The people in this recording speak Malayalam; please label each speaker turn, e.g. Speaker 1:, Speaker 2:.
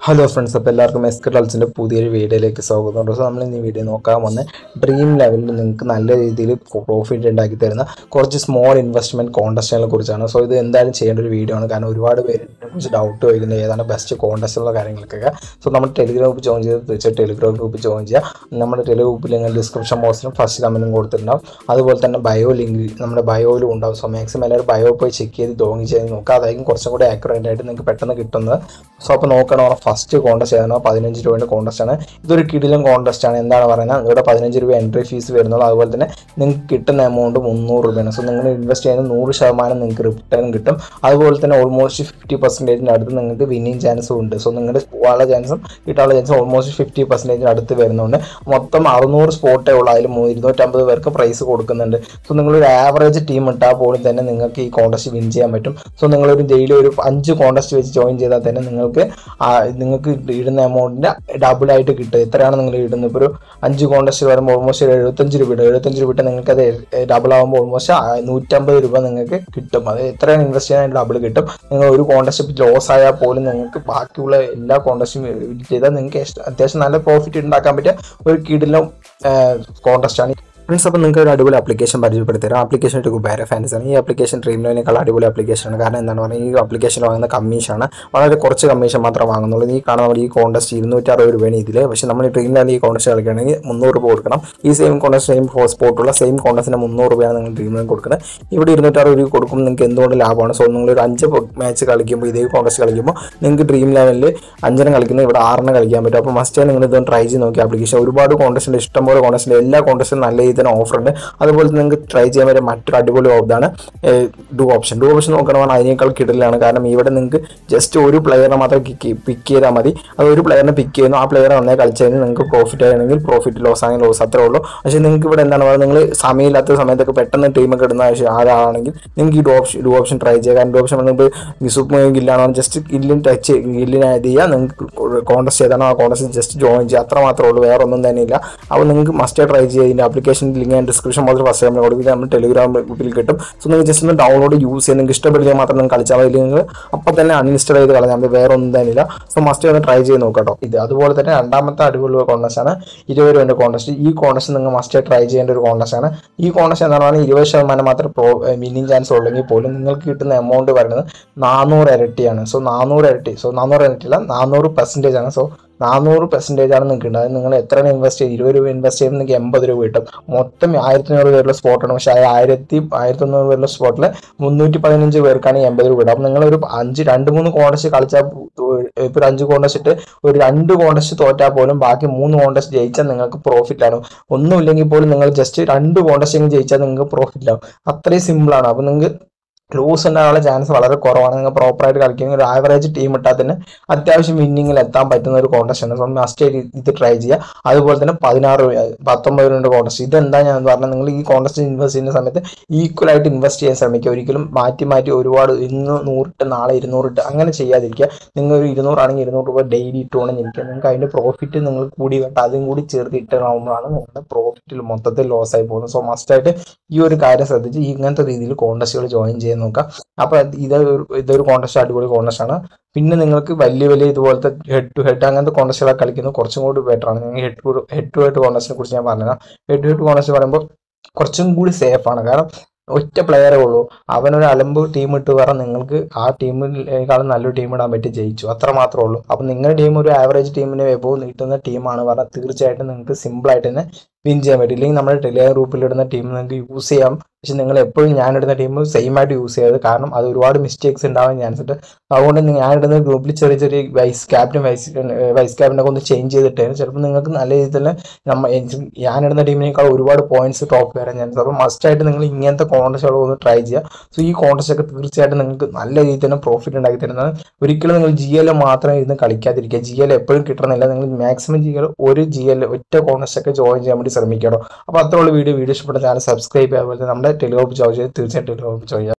Speaker 1: ഹലോ ഫ്രണ്ട്സ്, അപ്പോൾ എല്ലാവർക്കും എസ്കെർട്ടൽസിൻ്റെ പുതിയൊരു വീഡിയോയിലേക്ക് സ്വാഗതം. സോ നമ്മൾ ഇന്ന് ഈ വീഡിയോ നോക്കാൻ വന്ന് ഡ്രീം ലെവലിൽ നിങ്ങൾക്ക് നല്ല രീതിയിൽ പ്രോഫിറ്റ് ഉണ്ടാക്കി തരുന്ന കുറച്ച് സ്മോൾ ഇൻവെസ്റ്റ്മെൻറ്റ് കോൺടെസ്റ്റുകളെ കുറിച്ചാണ്. സോ ഇത് എന്തായാലും ചെയ്യേണ്ട ഒരു വീഡിയോ ആണ്, കാരണം ഒരുപാട് പേര് ഇതിനെക്കുറിച്ച് ഡൗട്ട് ചോദിക്കുന്നത് ഏതാണ് ബെസ്റ്റ് കോൺടെസ്റ്റുള്ള കാര്യങ്ങൾക്കൊക്കെ. സോ നമ്മൾ ടെലിഗ്രാം ഗ്രൂപ്പ് ജോയിൻ ചെയ്ത് തീർച്ചയായും ടെലിഗ്രാം ഗ്രൂപ്പ് ജോയിൻ ചെയ്യുക. നമ്മുടെ ടെലിഗ്രാം ഗ്രൂപ്പിൽ നിങ്ങൾ ഡിസ്ക്രിപ്ഷൻ ബോക്സിലും ഫസ്റ്റ് കമൻറ്റും കൊടുത്തിട്ടുണ്ടാവും. അതുപോലെ തന്നെ ബയോ ലിങ്ക് നമ്മുടെ ബയോയിലും ഉണ്ടാവും. സോ മാക്സിമം എല്ലാവരും ബയോ പോയി ചെക്ക് ചെയ്ത് ജോയിൻ ചെയ്ത് നോക്കുക. അതായിരിക്കും കുറച്ചും കൂടി ആക്യുറേറ്റ് ആയിട്ട് നിങ്ങൾക്ക് പെട്ടെന്ന് കിട്ടുന്നത്. സോ അപ്പോൾ നോക്കണം, ഫസ്റ്റ് കോൺടെസ്റ്റ് ഏതാണ്? 15 രൂപയുടെ കോൺടെസ്റ്റ് ആണ്. ഇതൊരു കിടിലൻ കോൺടെസ്റ്റ് ആണ്. എന്താണ് പറയുന്നത്, ഇവിടെ 15 രൂപ എൻട്രി ഫീസ് വരുന്നുള്ളൂ. അതുപോലെ തന്നെ നിങ്ങൾക്ക് കിട്ടുന്ന എമൗണ്ട് 300 രൂപയാണ്. സോ നിങ്ങൾ ഇൻവെസ്റ്റ് ചെയ്യുന്ന 100% നിങ്ങൾക്ക് റിട്ടേൺ കിട്ടും. അതുപോലെ തന്നെ ഓൾമോസ്റ്റ് 50% അടുത്ത് നിങ്ങൾക്ക് വിന്നിങ് ചാൻസും ഉണ്ട്. സോ നിങ്ങളുടെ പോകാനുള്ള ചാൻസും കിട്ടാനുള്ള ചാൻസും ഓൾമോസ്റ്റ് 50% അടുത്ത് വരുന്നുണ്ട്. മൊത്തം 600 സ്പോട്ടേ ഉള്ളൂ. അതിൽ 250 പേർക്ക് പ്രൈസ് കൊടുക്കുന്നുണ്ട്. സോ നിങ്ങളൊരു ആവറേജ് ടീം ഇട്ടാൽ പോലും തന്നെ നിങ്ങൾക്ക് ഈ കോൺടെസ്റ്റ് വിൻ ചെയ്യാൻ പറ്റും. സോ നിങ്ങളൊരു ഡെയിലി ഒരു 5 കോൺടെസ്റ്റ് വെച്ച് ജോയിൻ ചെയ്താൽ തന്നെ നിങ്ങൾക്ക് ഇടുന്ന എമൗണ്ടിൻ്റെ ഡബിളായിട്ട് കിട്ടും. എത്രയാണ് നിങ്ങൾ ഇടുന്നത്? ഇപ്പോൾ ഒരു 5 കോൺടെസ്റ്റ് വരുമ്പോൾ ഓൾമോസ്റ്റ് 75 രൂപ ഇടും. 75 രൂപ ഇട്ട് നിങ്ങൾക്ക് അത് ഡബിൾ ആകുമ്പോൾ ഓൾമോസ്റ്റ് 150 രൂപ നിങ്ങൾക്ക് കിട്ടും. അത് എത്രയാണ് ഇൻവെസ്റ്റ് ചെയ്യാൻ ഡബിൾ കിട്ടും. നിങ്ങൾ ഒരു കോൺടെസ്റ്റ് ലോസ് ആയാൽ പോലും നിങ്ങൾക്ക് ബാക്കിയുള്ള എല്ലാ കോൺടെസ്റ്റും ചെയ്താൽ നിങ്ങൾക്ക് അത്യാവശ്യം നല്ല പ്രോഫിറ്റ് ഉണ്ടാക്കാൻ പറ്റിയ ഒരു കിടിലം കോൺടെസ്റ്റാണ്. ഫ്രണ്ട്സ്, അപ്പോൾ നിങ്ങൾക്ക് ഒരു അടിപൊളി ആപ്ലിക്കേഷൻ പരിചയപ്പെടുത്തരാം. ആപ്ലിക്കേഷൻ ഒരു കുബേര ഫാൻസ് ആണ്. ഈ ആപ്ലിക്കേഷൻ ഡ്രീം ലെവലിനേക്കാൾ അടിപൊളി ആപ്ലിക്കേഷനാണ്. കാരണം എന്താണ് പറയുക, ഈ ആപ്ലിക്കേഷൻ വാങ്ങുന്ന കമ്മീഷനാണ് വളരെ കുറച്ച് കമ്മീഷൻ മാത്രമേ വാങ്ങുന്നുള്ളൂ. ഈ കാണുന്ന നമ്മൾ ഈ കോൺടെസ്റ്റ് 260 രൂപയാണ് ഇതിൽ. പക്ഷേ നമ്മൾ ഡ്രീം ലെവലിൽ ഈ കോൺടെസ്റ്റ് കളിക്കുകയാണെങ്കിൽ 300 രൂപ കൊടുക്കണം. ഈ സെയിം കോൺടെസ്റ്റ് സെയിം സ്പോട്ടുള്ള സെയിം കോൺടെസ്റ്റിന് 300 രൂപയാണ് നിങ്ങൾ ഡ്രീം ലെവലിൽ കൊടുക്കുന്നത്. ഇവിടെ 260 രൂപ കൊടുക്കുമ്പോൾ നിങ്ങൾക്ക് എന്തുകൊണ്ട് ലാഭമാണ്. സോ നിങ്ങളൊരു 5 മാച്ച് കളിക്കുമ്പോൾ ഇതേ കോൺടെസ്റ്റ് കളിക്കുമ്പോൾ നിങ്ങൾക്ക് ഡ്രീം ലെവലിൽ 5 കളിക്കുന്നത് ഇവിടെ 6 കളിക്കാൻ പറ്റും. അപ്പോൾ മസ്റ്റ് നിങ്ങൾ ഇതൊന്ന് ട്രൈ ചെയ്ത് നോക്കി. ആപ്ലിക്കേഷൻ ഒരുപാട് കോൺടെസ്റ്റുണ്ട്, ഇഷ്ടംപോലെ കോൺടെസ്റ്റുണ്ട്. എല്ലാ കോൺടെസ്റ്റും നല്ല രീതിയിൽ ഓഫർ ഉണ്ട്. അതുപോലെ തന്നെ നിങ്ങൾക്ക് ട്രൈ ചെയ്യാൻ പറ്റിയ മറ്റൊരു അടിപൊളി ഇതാണ് ഡു ഓപ്ഷൻ. നോക്കണമെന്ന് അതിനേക്കാൾ കിടലാണ്. കാരണം ഇവിടെ നിങ്ങൾക്ക് ജസ്റ്റ് ഒരു പ്ലെയറിനെ മാത്രം പിക്ക് ചെയ്താൽ മതി. അത് ഒരു പ്ലെയറിനെ പിക്ക് ചെയ്യുന്നു, ആ പ്ലെയർ നന്നായി കളിച്ചു കഴിഞ്ഞാൽ നിങ്ങൾക്ക് പ്രോഫിറ്റ് ആണെങ്കിൽ പ്രോഫിറ്റ്, ലോസ് ആണെങ്കിൽ ലോസ്, അത്രേ ഉള്ളൂ. പക്ഷേ നിങ്ങൾക്ക് ഇവിടെ എന്താണ് പറയുക, നിങ്ങൾ സമയമില്ലാത്ത സമയത്തൊക്കെ പെട്ടെന്ന് ടീമൊക്കെ ഇടുന്ന ആളാണെങ്കിൽ നിങ്ങൾക്ക് ഈ ഡു ഓപ്ഷൻ ട്രൈ ചെയ്യുക. കാരണം ഡു ഓപ്ഷൻ നിങ്ങൾക്ക് സൂപ്പർ ഗില്ലാണ്, ജസ്റ്റ് ഗില്ലിന് ആഡ് ചെയ്യുക. നിങ്ങൾക്ക് കോൺടെസ്റ്റ് ചെയ്താണോ ആ കോൺടെസ്റ്റ് ജസ്റ്റ് ജോയിൻ ചെയ്യുക, അത്ര മാത്രമേ ഉള്ളൂ, വേറെ ഒന്നും തന്നെ ഇല്ല. അപ്പോൾ നിങ്ങൾക്ക് മസ്റ്റ് ട്രൈ ചെയ്യുക. ഇതിൻ്റെ ആപ്ലിക്കേഷൻ ലിങ്ക് ഞാൻ ഡിസ്ക്രിപ്ഷൻ മാത്രം ഫസ്റ്റ് നമ്മൾ കൊടുക്കുക, നമ്മൾ ടെലിഗ്രാം ഗ്രൂപ്പിൽ കിട്ടും. സോ നിങ്ങൾ ജസ്റ്റ് ഒന്ന് ഡൗൺലോഡ് യൂസ് ചെയ്യുക. നിങ്ങൾക്ക് ഇഷ്ടപ്പെടുത്തിയാൽ മാത്രം നിങ്ങൾ കളിച്ചാൽ മതി. നിങ്ങൾ അപ്പോൾ തന്നെ അൺഇൻസ്റ്റാൾ ചെയ്ത് കളഞ്ഞാൽ മതി, വേറെ ഒന്നും തന്നെ ഇല്ല. സോ മസ്റ്റ് ഒന്ന് ട്രൈ ചെയ്ത് നോക്കാം കേട്ടോ. ഇത് അതുപോലെ തന്നെ രണ്ടാമത്തെ അടിപൊളി കോൺടെസ്റ്റ് ആണ് 20 രൂപയുടെ കോൺടെസ്റ്റ്. ഈ കോൺടെസ്റ്റ് നിങ്ങൾ മസ്റ്റ് ട്രൈ ചെയ്യേണ്ട ഒരു കോൺടെസ്റ്റ് ആണ്. ഈ കോൺടെസ്റ്റ് എന്താണ് പറഞ്ഞാൽ 20% മാത്രം വിന്നിങ് ചാൻസ് ഉള്ളെങ്കിൽ പോലും നിങ്ങൾക്ക് കിട്ടുന്ന എമൗണ്ട് പറയുന്നത് 400 ഇരട്ടിയാണ്. സോ 400 ഇരട്ടി, 400 ഇരട്ടിയില്ല, 400% ആണ്. സോ 400% ആണ് നിങ്ങൾക്ക് കിട്ടുന്നത്. നിങ്ങൾ എത്രയാണ് ഇൻവെസ്റ്റ് ചെയ്ത് 20 രൂപ ഇൻവെസ്റ്റ് ചെയ്യുമ്പോൾ നിങ്ങൾക്ക് 80 രൂപ കിട്ടും. മൊത്തം 1500 പേരുള്ള സ്പോട്ടാണ്. പക്ഷേ 1100 പേരുള്ള സ്പോട്ടിൽ 315 പേർക്കാണ് 80 രൂപ കിട്ടും. അപ്പം നിങ്ങളൊരു 2-3 കോൺടെസ്റ്റ് കളിച്ചാൽ, ഇപ്പോൾ ഒരു 5 കോൺടെസ്റ്റ് ഇട്ട് ഒരു 2 കോൺടെസ്റ്റ് തോറ്റാൽ പോലും ബാക്കി 3 കോൺടെസ്റ്റ് ജയിച്ചാൽ നിങ്ങൾക്ക് പ്രോഫിറ്റ് ആണ്. ഒന്നുമില്ലെങ്കിൽ പോലും നിങ്ങൾ ജസ്റ്റ് 2 കോൺടെസ്റ്റ് ജയിച്ചാൽ നിങ്ങൾക്ക് പ്രോഫിറ്റ് ആവും. അത്രയും സിമ്പിളാണ്. അപ്പോൾ നിങ്ങൾക്ക് ലൂസ് ഉണ്ടാകാനുള്ള ചാൻസ് വളരെ കുറവാണ്. നിങ്ങൾ പ്രോപ്പറായിട്ട് കളിക്കുന്ന ഒരു ആവറേജ് ടീം ഇട്ടാൽ തന്നെ അത്യാവശ്യം വിന്നിങ്ങിൽ എത്താൻ പറ്റുന്ന ഒരു കോൺടെസ്റ്റ് ആണ്. സോ മസ്റ്റ് ഇത് ട്രൈ ചെയ്യുക. അതുപോലെ തന്നെ 19 രൂപയുടെ കോൺടെസ്റ്റ്. ഇതെന്താ ഞാൻ പറഞ്ഞാൽ, നിങ്ങൾ ഈ കോൺടെസ്റ്റ് ഇൻവെസ്റ്റ് ചെയ്യുന്ന സമയത്ത് ഈക്വലായിട്ട് ഇൻവെസ്റ്റ് ചെയ്യാൻ ശ്രമിക്കുക. ഒരിക്കലും മാറ്റി ഒരുപാട് ഇന്ന് 100 ഇട്ട് നാളെ 200 ഇട്ട് അങ്ങനെ ചെയ്യാതിരിക്കുക. നിങ്ങൾ ഒരു 200 ആണെങ്കിൽ 200 രൂപ ഡെയിലി ഇട്ടുകൊണ്ടിരിക്കുക. നിങ്ങൾക്ക് അതിൻ്റെ പ്രോഫിറ്റ് നിങ്ങൾ കൂടി കേട്ടോ, അതും കൂടി ചേർത്ത് ഇട്ടാകുമ്പോഴാണ് നിങ്ങളുടെ പ്രോഫിറ്റിൽ മൊത്തത്തിൽ ലോസ് ആയി പോകുന്നത്. സോ മസ്റ്റായിട്ട് ഈ ഒരു കാര്യം ശ്രദ്ധിച്ച് ഇങ്ങനത്തെ രീതിയിൽ കോൺടെസ്റ്റുകൾ ജോയിൻ ചെയ്യാൻ നോക്കാം. അപ്പോൾ ഇതൊരു കോൺടെസ്റ്റ്, അടിപൊളി കോൺടെസ്റ്റ് ആണ്. പിന്നെ നിങ്ങൾക്ക് വലിയ ഇതുപോലത്തെ ഹെഡ് ടു ഹെഡ് അങ്ങനത്തെ കോൺടെസ്റ്റുകളൊക്കെ കളിക്കുന്നത് കുറച്ചും കൂടി ബെറ്റർ ആണ്. നിങ്ങൾ ഹെഡ് ടു ഹെഡ് കോൺടെസ്റ്റിനെ കുറിച്ച് ഞാൻ പറഞ്ഞുതരാം. ഹെഡ് ടു ഹെഡ് കോൺടെസ്റ്റ് പറയുമ്പോൾ കുറച്ചും കൂടി സേഫാണ്. കാരണം ഒറ്റ പ്ലെയറേ ഉള്ളൂ. അവനൊരു അലമ്പ് ടീം ഇട്ട് പറഞ്ഞാൽ നിങ്ങൾക്ക് ആ ടീമിനേക്കാളും നല്ലൊരു ടീം ഇടാൻ പറ്റി ജയിച്ചു, അത്ര മാത്രമേ ഉള്ളൂ. അപ്പം നിങ്ങളുടെ ടീം ഒരു ആവറേജ് ടീമിന് എബോവ് നീട്ടുന്ന ടീമാണ് പറഞ്ഞാൽ തീർച്ചയായിട്ടും നിങ്ങൾക്ക് സിമ്പിളായിട്ട് തന്നെ വിൻ ചെയ്യാൻ പറ്റും. ഇല്ലെങ്കിൽ നമ്മുടെ ടെലിഗ്രാം ഗ്രൂപ്പിലിടുന്ന ടീം നിങ്ങൾക്ക് യൂസ് ചെയ്യാം. പക്ഷെ നിങ്ങൾ എപ്പോഴും ഞാനിടുന്ന ടീം സെയിം ആയിട്ട് യൂസ് ചെയ്യരുത്. കാരണം അത് ഒരുപാട് മിസ്റ്റേക്സ് ഉണ്ടാവാൻ ചാൻസ് ഉണ്ട്. അതുകൊണ്ട് ഞാനിടുന്ന ഗ്രൂപ്പിൽ ചെറിയ വൈസ് ക്യാപ്റ്റനൊക്കെ ഒന്ന് ചേഞ്ച് ചെയ്തിട്ട് ചിലപ്പോൾ നിങ്ങൾക്ക് നല്ല രീതിയിൽ തന്നെ ഞാനിടുന്ന ടീമിനേക്കാൾ ഒരുപാട് പോയിന്റ്സ് ടോപ്പ് വരാൻ ചാൻസ്. അപ്പോൾ മസ്റ്റായിട്ട് നിങ്ങൾ ഇങ്ങനത്തെ കോൺടെസ്റ്റുകൾ ഒന്ന് ട്രൈ ചെയ്യുക. സോ ഈ കോൺടെസ്റ്റ് ഒക്കെ തീർച്ചയായിട്ടും നിങ്ങൾക്ക് നല്ല രീതിയിൽ തന്നെ പ്രോഫിറ്റ് ഉണ്ടാക്കി തരുന്നത്. ഒരിക്കലും നിങ്ങൾ GL മാത്രം ഇരുന്ന് കളിക്കാതിരിക്കുക. GL എപ്പോഴും കിട്ടണമെന്നില്ല. നിങ്ങൾ മാക്സിമം GL ഒറ്റ കോൺടെസ്റ്റ് ഒക്കെ ജോയിൻ ചെയ്യാൻ വേണ്ടി ശ്രമിക്കണം. അപ്പോൾ അത്രയുള്ള വീഡിയോ ഇഷ്ടപ്പെട്ട ചാനൽ സബ്സ്ക്രൈബ് ചെയ്യുക. അതുപോലെ നമ്മുടെ ടെലിഗ്രാം ജോയിൻ ചെയ്ത് തീർച്ചയായിട്ടും ടെലിഗ്രാം ജോയിൻ ചെയ്യുക.